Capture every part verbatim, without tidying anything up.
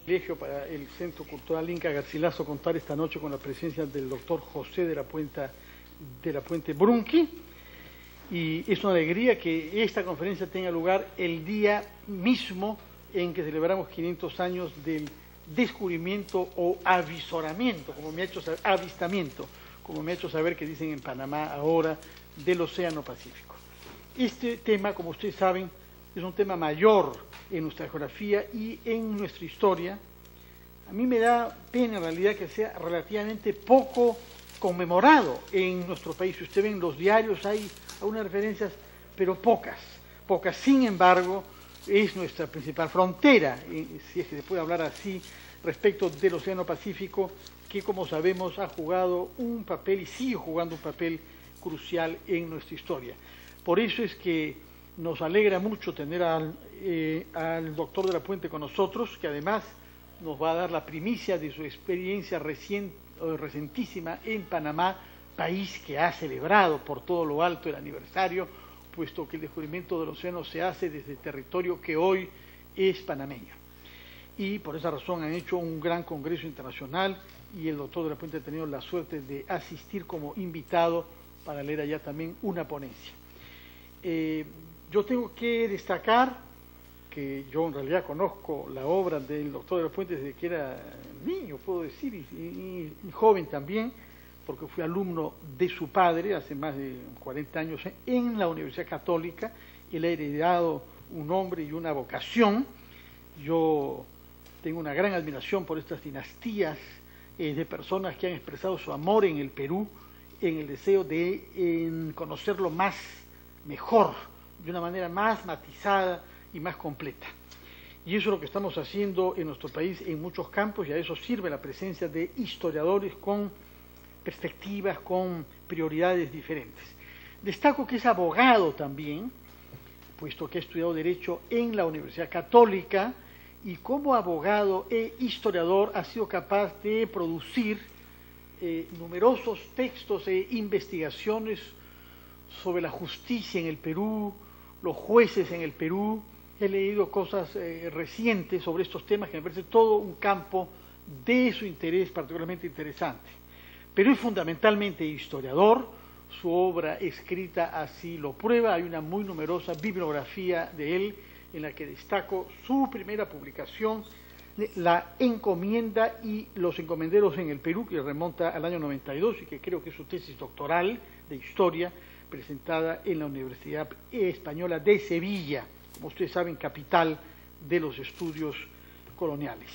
Privilegio para el Centro Cultural Inca Garcilaso contar esta noche con la presencia del doctor José de la Puente, de la Puente Brunqui, y es una alegría que esta conferencia tenga lugar el día mismo en que celebramos quinientos años del descubrimiento o avisoramiento, como me ha hecho saber, avistamiento, como me ha hecho saber que dicen en Panamá ahora, del Océano Pacífico. Este tema, como ustedes saben, es un tema mayor en nuestra geografía y en nuestra historia. A mí me da pena en realidad que sea relativamente poco conmemorado en nuestro país. Si usted ve en los diarios hay algunas referencias, pero pocas, pocas. Sin embargo, es nuestra principal frontera, si es que se puede hablar así, respecto del Océano Pacífico, que como sabemos ha jugado un papel y sigue jugando un papel crucial en nuestra historia. Por eso es que nos alegra mucho tener al, eh, al doctor de la Puente con nosotros, que además nos va a dar la primicia de su experiencia recien, recientísima en Panamá, país que ha celebrado por todo lo alto el aniversario, puesto que el descubrimiento del océano se hace desde el territorio que hoy es panameño. Y por esa razón han hecho un gran congreso internacional y el doctor de la Puente ha tenido la suerte de asistir como invitado para leer allá también una ponencia. Eh, Yo tengo que destacar que yo en realidad conozco la obra del doctor de la Puente desde que era niño, puedo decir, y, y, y joven también, porque fui alumno de su padre hace más de cuarenta años en la Universidad Católica. Él ha heredado un nombre y una vocación. Yo tengo una gran admiración por estas dinastías eh, de personas que han expresado su amor en el Perú, en el deseo de en conocerlo más, mejor, de una manera más matizada y más completa. Y eso es lo que estamos haciendo en nuestro país en muchos campos, y a eso sirve la presencia de historiadores con perspectivas, con prioridades diferentes. Destaco que es abogado también, puesto que ha estudiado Derecho en la Universidad Católica, y como abogado e historiador ha sido capaz de producir eh, numerosos textos e investigaciones sobre la justicia en el Perú, los jueces en el Perú. He leído cosas eh, recientes sobre estos temas que me parece todo un campo de su interés particularmente interesante. Pero es fundamentalmente historiador, su obra escrita así lo prueba. Hay una muy numerosa bibliografía de él en la que destaco su primera publicación, La Encomienda y los Encomenderos en el Perú, que remonta al año noventa y dos y que creo que es su tesis doctoral de historia, presentada en la Universidad Española de Sevilla, como ustedes saben, capital de los estudios coloniales.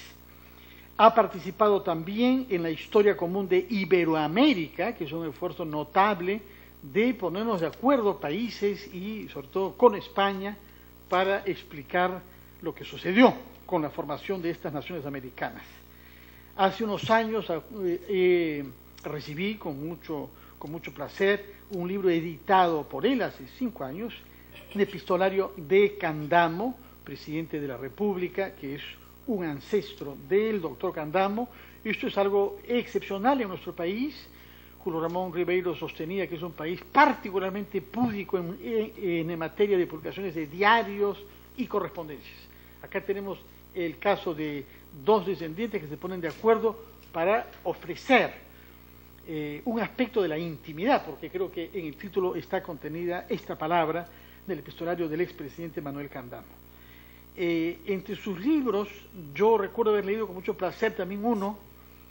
Ha participado también en la Historia Común de Iberoamérica, que es un esfuerzo notable de ponernos de acuerdo países y sobre todo con España para explicar lo que sucedió con la formación de estas naciones americanas. Hace unos años eh, eh, recibí con mucho con mucho placer, un libro editado por él hace cinco años, un epistolario de Candamo, presidente de la República, que es un ancestro del doctor Candamo. Esto es algo excepcional en nuestro país. Julio Ramón Ribeiro sostenía que es un país particularmente púdico en, en, en materia de publicaciones de diarios y correspondencias. Acá tenemos el caso de dos descendientes que se ponen de acuerdo para ofrecer Eh, un aspecto de la intimidad, porque creo que en el título está contenida esta palabra del epistolario del expresidente Manuel Candamo. Eh, entre sus libros, yo recuerdo haber leído con mucho placer también uno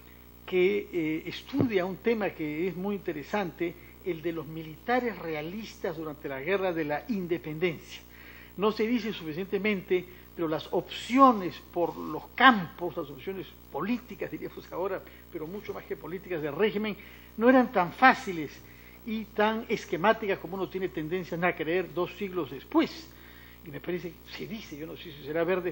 que eh, estudia un tema que es muy interesante, el de los militares realistas durante la Guerra de la Independencia. No se dice suficientemente, pero las opciones por los campos, las opciones políticas, diríamos ahora, pero mucho más que políticas del régimen, no eran tan fáciles y tan esquemáticas como uno tiene tendencia a creer dos siglos después. Y me parece, se dice, yo no sé si será verde,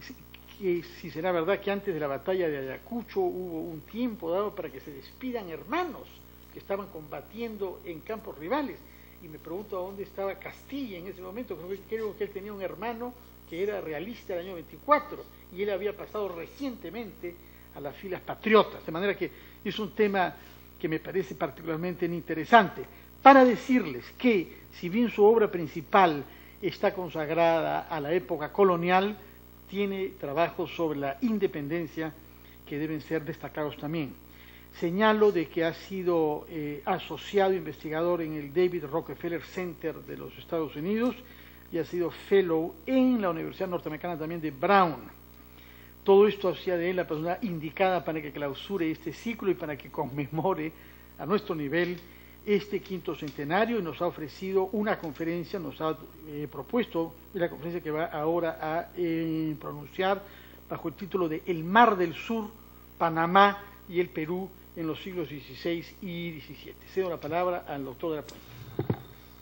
que si será verdad que antes de la batalla de Ayacucho hubo un tiempo dado para que se despidan hermanos que estaban combatiendo en campos rivales. Y me pregunto a dónde estaba Castilla en ese momento. Creo que, creo que él tenía un hermano que era realista del año veinticuatro, y él había pasado recientemente a las filas patriotas, de manera que es un tema que me parece particularmente interesante, para decirles que, si bien su obra principal está consagrada a la época colonial, tiene trabajos sobre la independencia que deben ser destacados también. Señalo de que ha sido eh, asociado investigador en el David Rockefeller Center de los Estados Unidos y ha sido fellow en la Universidad Norteamericana también de Brown. Todo esto hacía de él la persona indicada para que clausure este ciclo y para que conmemore a nuestro nivel este quinto centenario, y nos ha ofrecido una conferencia, nos ha eh, propuesto la conferencia que va ahora a eh, pronunciar bajo el título de El Mar del Sur, Panamá y el Perú en los siglos dieciséis y diecisiete. Cedo la palabra al doctor de la Puente.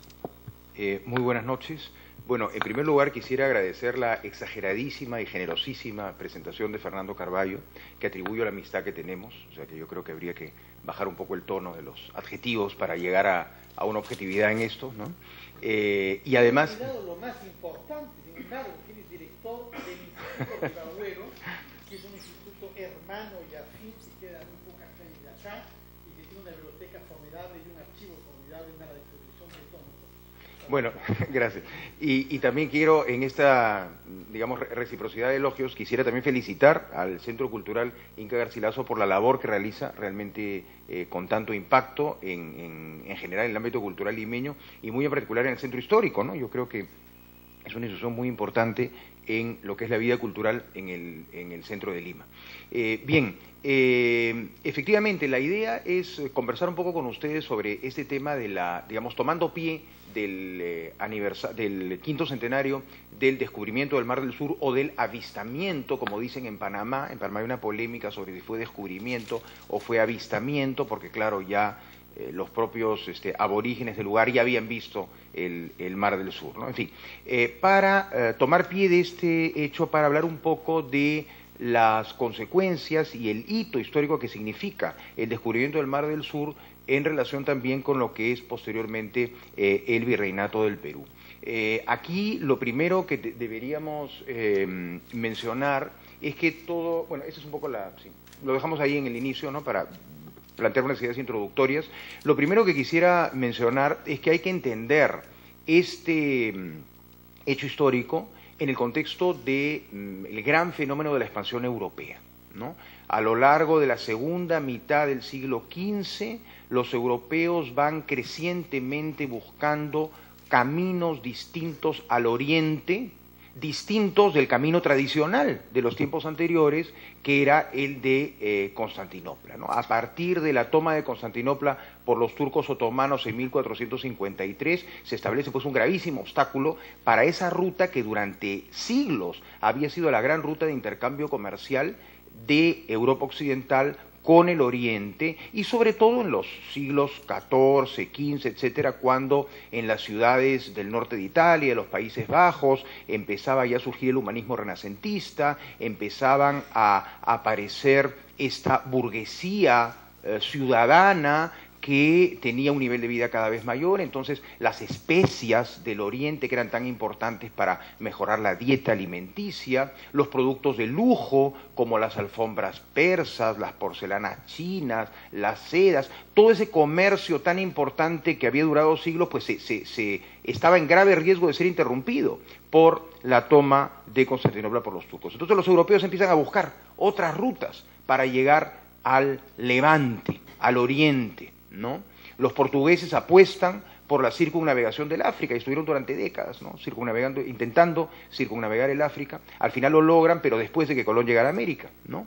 Eh, muy buenas noches. Bueno, en primer lugar quisiera agradecer la exageradísima y generosísima presentación de Fernando Carballo, que atribuyo a la amistad que tenemos, o sea que yo creo que habría que bajar un poco el tono de los adjetivos para llegar a, a una objetividad en esto, ¿no? Eh, y además... Lo más importante, sin embargo, que él es director del Instituto de Bagüero, que es un instituto hermano y afín, que queda muy pocas calles de acá, y que tiene una biblioteca formidable y un archivo formidable en la disposición de todos. Bueno, gracias. Y, y también quiero, en esta, digamos, reciprocidad de elogios, quisiera también felicitar al Centro Cultural Inca Garcilaso por la labor que realiza realmente eh, con tanto impacto en, en, en general en el ámbito cultural limeño y muy en particular en el centro histórico, ¿no? Yo creo que es una institución muy importante en lo que es la vida cultural en el, en el centro de Lima. Eh, bien, eh, efectivamente la idea es conversar un poco con ustedes sobre este tema de la, digamos, tomando pie del, eh, aniversa del quinto centenario del descubrimiento del Mar del Sur o del avistamiento, como dicen en Panamá. En Panamá hay una polémica sobre si fue descubrimiento o fue avistamiento, porque claro, ya eh, los propios este, aborígenes del lugar ya habían visto el, el Mar del Sur, ¿no? En fin, eh, para eh, tomar pie de este hecho, para hablar un poco de las consecuencias y el hito histórico que significa el descubrimiento del Mar del Sur en relación también con lo que es posteriormente eh, el Virreinato del Perú. Eh, aquí lo primero que deberíamos eh, mencionar es que todo, bueno, esa es un poco la, sí, lo dejamos ahí en el inicio, ¿no?, para plantear unas ideas introductorias. Lo primero que quisiera mencionar es que hay que entender este hecho histórico en el contexto del mm, gran fenómeno de la expansión europea, ¿no? A lo largo de la segunda mitad del siglo quince, los europeos van crecientemente buscando caminos distintos al oriente, distintos del camino tradicional de los tiempos anteriores, que era el de eh, Constantinopla, ¿no? A partir de la toma de Constantinopla por los turcos otomanos en mil cuatrocientos cincuenta y tres, se establece pues un gravísimo obstáculo para esa ruta que durante siglos había sido la gran ruta de intercambio comercial de Europa Occidental con el Oriente, y sobre todo en los siglos catorce, quince, etcétera, cuando en las ciudades del norte de Italia, de los Países Bajos, empezaba ya a surgir el humanismo renacentista, empezaban a aparecer esta burguesía eh, ciudadana que tenía un nivel de vida cada vez mayor. Entonces las especias del Oriente, que eran tan importantes para mejorar la dieta alimenticia, los productos de lujo como las alfombras persas, las porcelanas chinas, las sedas, todo ese comercio tan importante que había durado siglos, pues se, se, se estaba en grave riesgo de ser interrumpido por la toma de Constantinopla por los turcos. Entonces los europeos empiezan a buscar otras rutas para llegar al Levante, al Oriente, ¿no? Los portugueses apuestan por la circunnavegación del África y estuvieron durante décadas, ¿no?, circunnavegando, intentando circunnavegar el África. Al final lo logran, pero después de que Colón llegara a América, ¿no?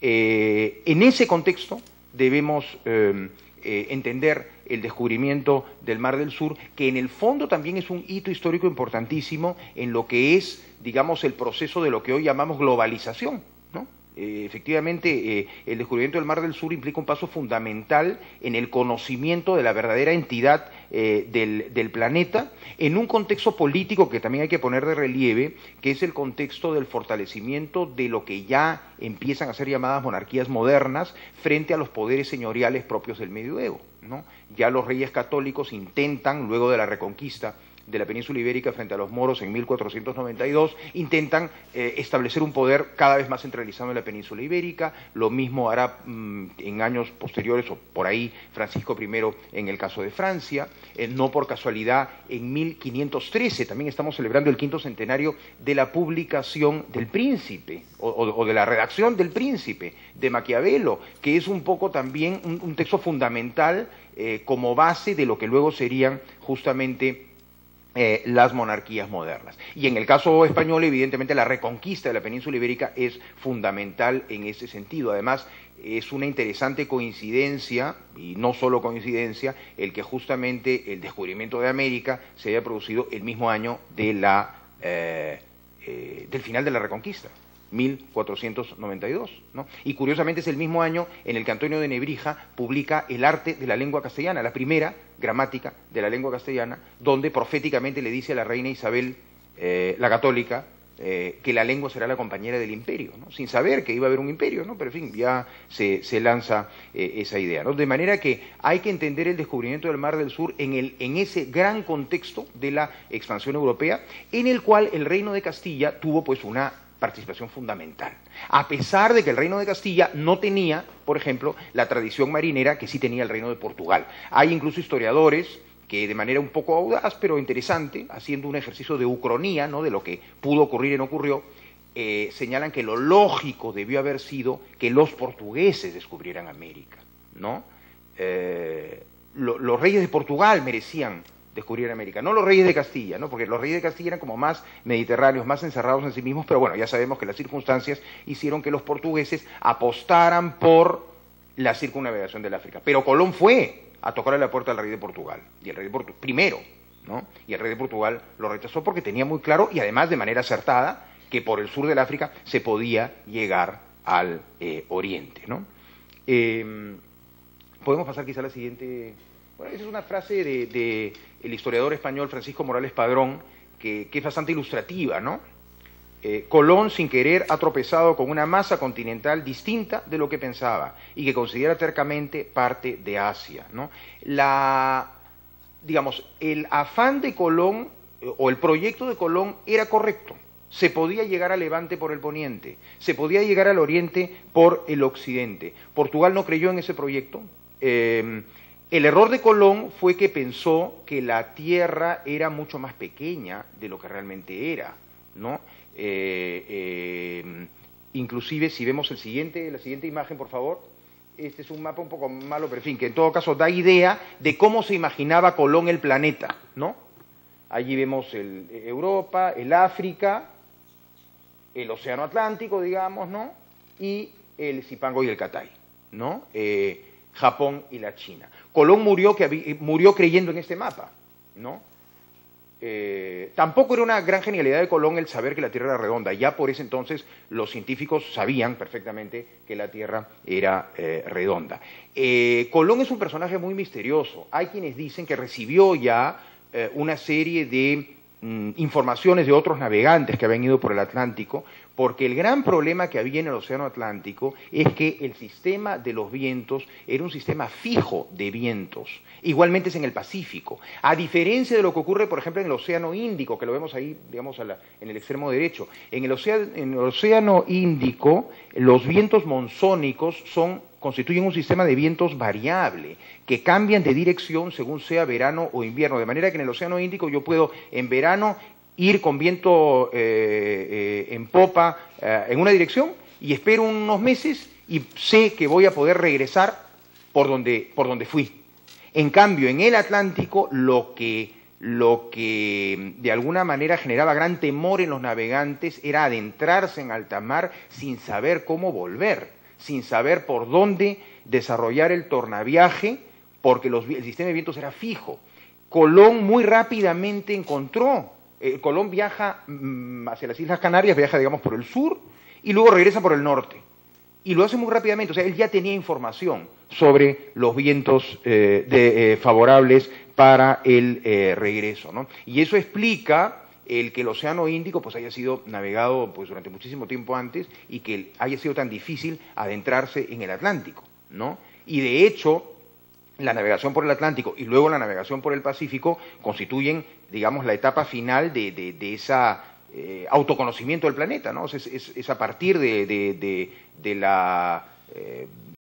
Eh, en ese contexto debemos eh, eh, entender el descubrimiento del Mar del Sur, que en el fondo también es un hito histórico importantísimo en lo que es, digamos, el proceso de lo que hoy llamamos globalización, ¿no? Eh, efectivamente, eh, el descubrimiento del Mar del Sur implica un paso fundamental en el conocimiento de la verdadera entidad eh, del, del planeta, en un contexto político que también hay que poner de relieve, que es el contexto del fortalecimiento de lo que ya empiezan a ser llamadas monarquías modernas frente a los poderes señoriales propios del medioevo, ¿no? Ya los reyes católicos intentan, luego de la Reconquista de la península ibérica frente a los moros en mil cuatrocientos noventa y dos, intentan eh, establecer un poder cada vez más centralizado en la península ibérica. Lo mismo hará mmm, en años posteriores, o por ahí, Francisco primero en el caso de Francia. Eh, no por casualidad, en mil quinientos trece también estamos celebrando el quinto centenario de la publicación del Príncipe, o, o, o de la redacción del Príncipe, de Maquiavelo, que es un poco también un, un texto fundamental eh, como base de lo que luego serían justamente eh, las monarquías modernas. Y en el caso español, evidentemente, la reconquista de la península ibérica es fundamental en ese sentido. Además, es una interesante coincidencia, y no solo coincidencia, el que justamente el descubrimiento de América se haya producido el mismo año de la, eh, eh, del final de la Reconquista, mil cuatrocientos noventa y dos, ¿no? Y curiosamente es el mismo año en el que Antonio de Nebrija publica El arte de la lengua castellana, la primera gramática de la lengua castellana, donde proféticamente le dice a la reina Isabel, eh, la católica, Eh, que la lengua será la compañera del imperio, ¿no? Sin saber que iba a haber un imperio, ¿no? Pero en fin, ya se, se lanza eh, esa idea, ¿no? De manera que hay que entender el descubrimiento del Mar del Sur en, el, en ese gran contexto de la expansión europea, en el cual el Reino de Castilla tuvo pues una participación fundamental, a pesar de que el Reino de Castilla no tenía, por ejemplo, la tradición marinera que sí tenía el Reino de Portugal. Hay incluso historiadores que de manera un poco audaz, pero interesante, haciendo un ejercicio de ucronía, ¿no?, de lo que pudo ocurrir y no ocurrió, eh, señalan que lo lógico debió haber sido que los portugueses descubrieran América, ¿no? Eh, lo, los reyes de Portugal merecían descubrir América, no los reyes de Castilla, ¿no? Porque los reyes de Castilla eran como más mediterráneos, más encerrados en sí mismos, pero bueno, ya sabemos que las circunstancias hicieron que los portugueses apostaran por la circunnavegación del África. Pero Colón fue a tocarle la puerta al rey de Portugal, y el rey de Portugal, primero, ¿no? Y el rey de Portugal lo rechazó porque tenía muy claro, y además de manera acertada, que por el sur del África se podía llegar al eh, oriente, ¿no? Eh, Podemos pasar quizá a la siguiente. Bueno, esa es una frase de, de el historiador español Francisco Morales Padrón, que, que es bastante ilustrativa, ¿no? Eh, Colón, sin querer, ha tropezado con una masa continental distinta de lo que pensaba y que considera tercamente parte de Asia, ¿no? La, digamos, el afán de Colón, eh, o el proyecto de Colón era correcto. Se podía llegar a Levante por el poniente, se podía llegar al oriente por el occidente. Portugal no creyó en ese proyecto. Eh, el error de Colón fue que pensó que la tierra era mucho más pequeña de lo que realmente era, ¿no? Eh, eh, inclusive si vemos el siguiente, la siguiente imagen, por favor, este es un mapa un poco malo, pero en fin, que en todo caso da idea de cómo se imaginaba Colón el planeta, ¿no? Allí vemos el, Europa, el África, el Océano Atlántico, digamos, ¿no? Y el Zipango y el Catay, ¿no? Eh, Japón y la China. Colón murió, que había, murió creyendo en este mapa, ¿no? Eh, tampoco era una gran genialidad de Colón el saber que la Tierra era redonda. Ya por ese entonces los científicos sabían perfectamente que la Tierra era eh, redonda. Eh, Colón es un personaje muy misterioso. Hay quienes dicen que recibió ya eh, una serie de mm, informaciones de otros navegantes que habían ido por el Atlántico, porque el gran problema que había en el Océano Atlántico es que el sistema de los vientos era un sistema fijo de vientos. Igualmente es en el Pacífico. A diferencia de lo que ocurre, por ejemplo, en el Océano Índico, que lo vemos ahí, digamos, a la, en el extremo derecho. En el, océano, en el Océano Índico, los vientos monzónicos son, constituyen un sistema de vientos variable, que cambian de dirección según sea verano o invierno. De manera que en el Océano Índico yo puedo, en verano, ir con viento eh, eh, en popa eh, en una dirección y espero unos meses y sé que voy a poder regresar por donde, por donde fui. En cambio, en el Atlántico, lo que, lo que de alguna manera generaba gran temor en los navegantes era adentrarse en alta mar sin saber cómo volver, sin saber por dónde desarrollar el tornaviaje, porque los, el sistema de vientos era fijo. Colón muy rápidamente encontró. Eh, Colón viaja mmm, hacia las Islas Canarias, viaja, digamos, por el sur y luego regresa por el norte. Y lo hace muy rápidamente, o sea, él ya tenía información sobre los vientos eh, de, eh, favorables para el eh, regreso, ¿no? Y eso explica el que el Océano Índico pues haya sido navegado pues durante muchísimo tiempo antes y que haya sido tan difícil adentrarse en el Atlántico, ¿no? Y de hecho, la navegación por el Atlántico y luego la navegación por el Pacífico constituyen, digamos, la etapa final de, de, de esa eh, autoconocimiento del planeta, ¿no? Es, es, es a partir de, de, de, de la... Eh,